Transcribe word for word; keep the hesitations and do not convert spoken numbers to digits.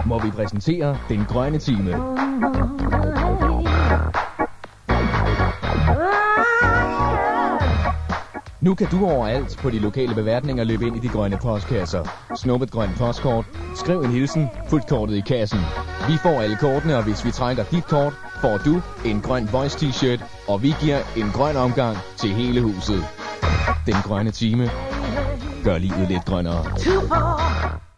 må vi præsentere den grønne time. Nu kan du overalt på de lokale beværtninger løbe ind i de grønne postkasser. Snup et grønt postkort, skriv en hilsen, put kortet i kassen. Vi får alle kortene, og hvis vi trækker dit kort, får du en grøn Voice t-shirt, og vi giver en grøn omgang til hele huset. Den grønne time gør livet lidt grønnere.